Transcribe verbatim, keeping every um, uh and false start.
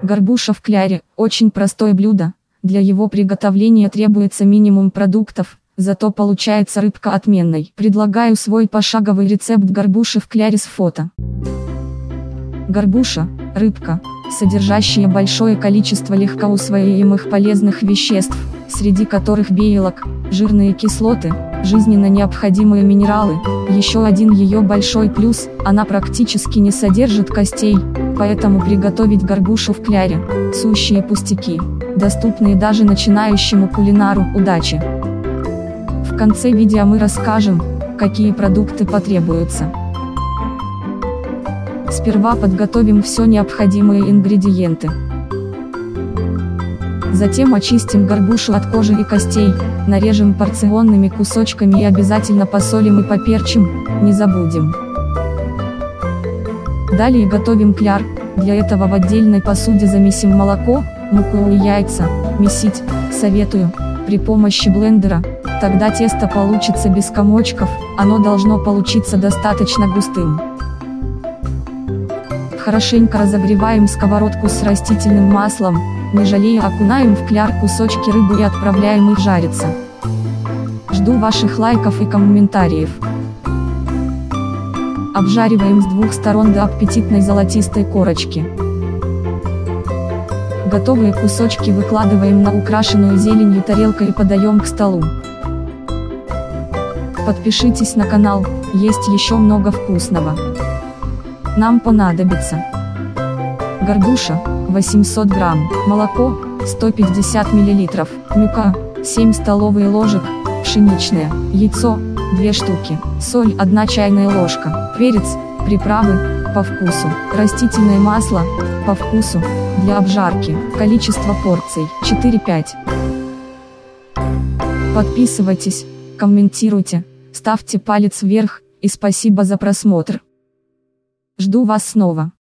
Горбуша в кляре – очень простое блюдо, для его приготовления требуется минимум продуктов, зато получается рыбка отменной. Предлагаю свой пошаговый рецепт горбуши в кляре с фото. Горбуша – рыбка, содержащая большое количество легкоусвояемых полезных веществ, среди которых белок, жирные кислоты, жизненно необходимые минералы. Еще один ее большой плюс – она практически не содержит костей, поэтому приготовить горбушу в кляре – сущие пустяки, доступные даже начинающему кулинару. Удачи! В конце видео мы расскажем, какие продукты потребуются. Сперва подготовим все необходимые ингредиенты. Затем очистим горбушу от кожи и костей, нарежем порционными кусочками и обязательно посолим и поперчим, не забудем. Далее готовим кляр, для этого в отдельной посуде замесим молоко, муку и яйца. Месить советую при помощи блендера, тогда тесто получится без комочков, оно должно получиться достаточно густым. Хорошенько разогреваем сковородку с растительным маслом, не жалея окунаем в кляр кусочки рыбы и отправляем их жариться. Жду ваших лайков и комментариев. Обжариваем с двух сторон до аппетитной золотистой корочки. Готовые кусочки выкладываем на украшенную зеленью тарелку и подаем к столу. Подпишитесь на канал, есть еще много вкусного. Нам понадобится горбуша восемьсот грамм, молоко сто пятьдесят миллилитров, мука семь столовых ложек, пшеничное, яйцо две штуки, соль одна чайная ложка, перец, приправы по вкусу, растительное масло по вкусу, для обжарки, количество порций четыре-пять. Подписывайтесь, комментируйте, ставьте палец вверх, и спасибо за просмотр. Жду вас снова.